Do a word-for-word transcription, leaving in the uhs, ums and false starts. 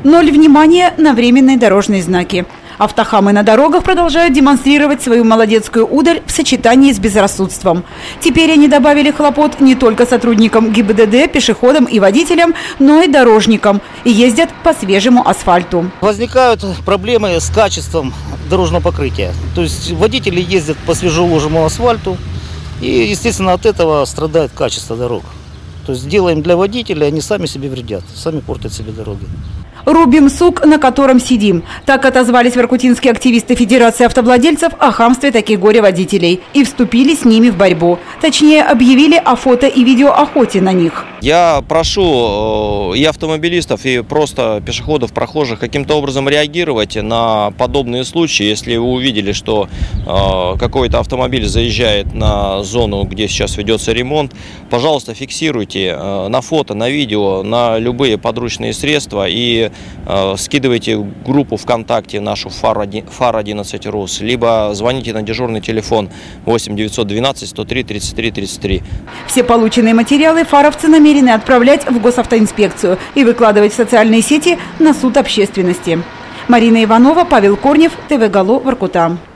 Ноль внимания на временные дорожные знаки. Автохамы на дорогах продолжают демонстрировать свою молодецкую удаль в сочетании с безрассудством. Теперь они добавили хлопот не только сотрудникам ГИБДД, пешеходам и водителям, но и дорожникам. И ездят по свежему асфальту. Возникают проблемы с качеством дорожного покрытия. То есть водители ездят по свежеуложенному асфальту, и, естественно, от этого страдает качество дорог. То есть делаем для водителей, они сами себе вредят, сами портят себе дороги. Рубим сук, на котором сидим. Так отозвались воркутинские активисты Федерации автовладельцев о хамстве таких горе-водителей и вступили с ними в борьбу. Точнее, объявили о фото- и видеоохоте на них. Я прошу и автомобилистов, и просто пешеходов, прохожих каким-то образом реагировать на подобные случаи. Если вы увидели, что э, какой-то автомобиль заезжает на зону, где сейчас ведется ремонт, пожалуйста, фиксируйте э, на фото, на видео, на любые подручные средства и э, скидывайте в группу ВКонтакте нашу ФАР одиннадцать РУС, либо звоните на дежурный телефон восемь девятьсот двенадцать сто три тридцать три тридцать три. Все полученные материалы фаровцы намерены отправлять в госавтоинспекцию и выкладывать в социальные сети на суд общественности. Марина Иванова, Павел Корнев, ТВ Гало, Воркута.